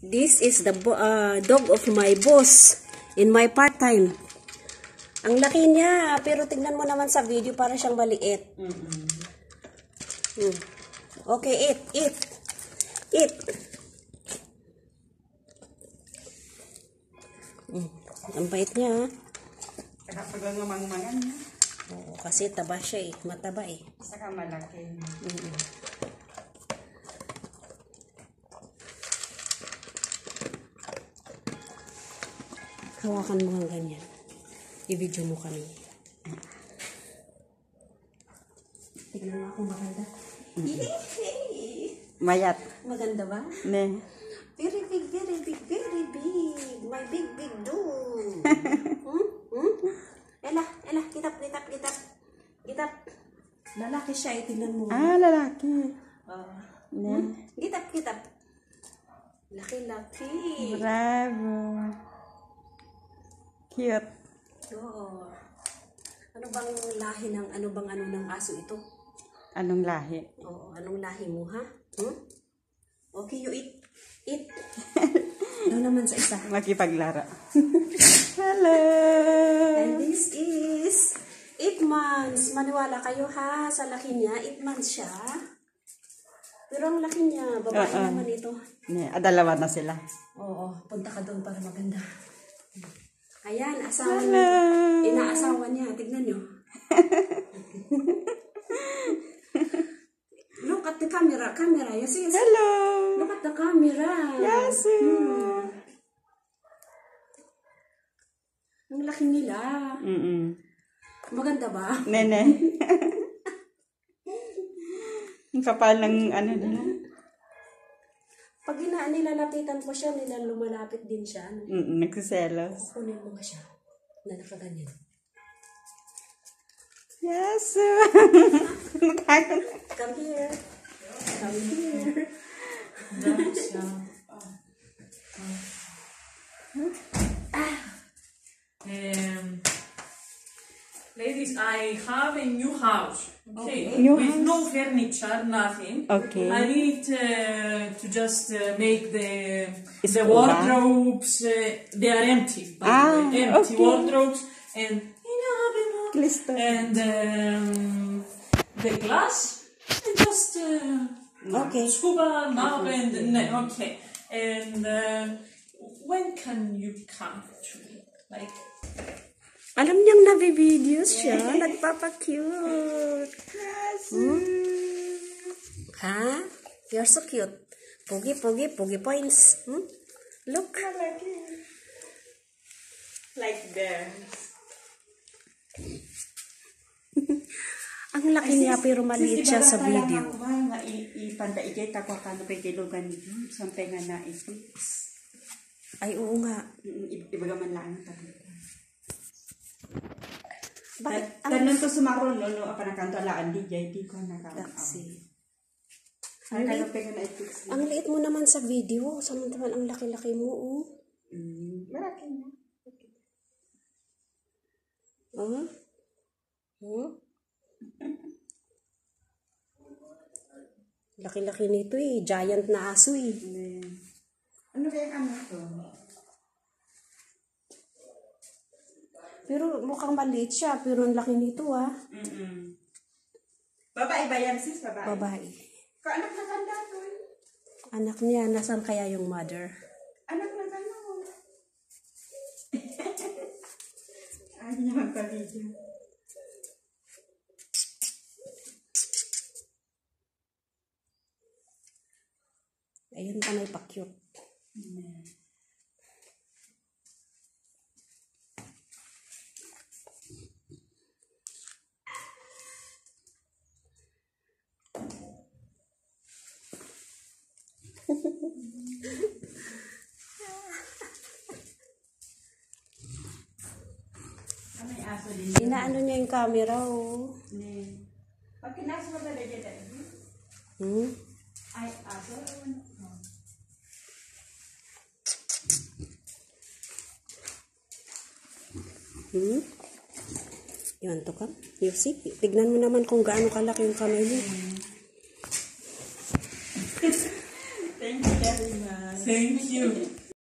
This is the dog of my boss in my part-time. Ang laki niya, pero tignan mo naman sa video para siyang maliit. Okay, eat. Ang bait niya. Kapag ngamang-mangan niya. Oo, kasi taba siya eh. Mataba eh. Saka malaki. Hawakan mo ang ganyan. I-video mo kami. Tignan mo ako maganda. Mayat. Maganda ba? Ne. Very big, very big, very big. My big dog. Ela, kitap. Lalaki siya, tingnan mo. Ah, lalaki. Ne. Kitap. Laki. Bravo. Cute. Oo. Ano bang lahi ng, ano ng aso ito? Anong lahi? Oo, anong lahi mo, ha? Okay, you eat. Doon naman sa isa. Makipaglaro. Hello! And this is 8 months. Maniwala kayo ha, sa laki niya. 8 months siya. Pero ang laki niya, babae naman ito. Dalawa na sila. Oo, punta ka doon para maganda. Ayan, asawa niya. Inaasawa niya. Tignan niyo. Look at the camera. Yes. Hello! Look at the camera. Yes! Ang laki nila. Maganda ba? Nene. Ang kapal ng ano nila. Pag nilalapitan ko siya, lumalapit din siya. Nagsiselos. Kunin mo nga siya. Na nakaganyan. Yes! Come here. Ladies, I have a new house. Okay, New with house? no furniture, nothing. Okay. I need to just make the Escoba. wardrobes. They are empty, by the way. Empty okay. wardrobes and Listo. and the glass and just Okay. scuba now and okay. And when can you come to me? Like. Alam niyang nabi-videos siya. Nagpapa-cute. Yes. Ha? You're so cute. Pogi points. Look. Like bears. Ang laki niya pero maliit siya sa video. Ipandaigay ako kano pa kilugan niyo. Sampai nga na i-fix. Ay, oo nga. Ibaga man lang ang tabi. Bakit? Tanong ko sumaron, no, apa nakanto alaan di ko nakanto. Ang Ang liit mo naman sa video. Samantaman ang laki-laki mo, oh. Maraki na. Laki-laki nito eh. Giant na aso eh. Ano kaya ano to? Pero mukhang maliit siya. Pero ang laki nito ah. Babae ba yan sis? Babae. Kaanak na kanda to. Anak niya. Nasaan kaya yung mother? Anak na kanda mo. Ay, niya magpabidyo. Ayun pa may pa-cute. Inaano niya yung camera, oh. Pag kinaso mo ba dyan? Ay, aso. Yun to ka. You see? Tignan mo naman kung gaano kalaki yung kamay niya. Thank you very much. Thank you.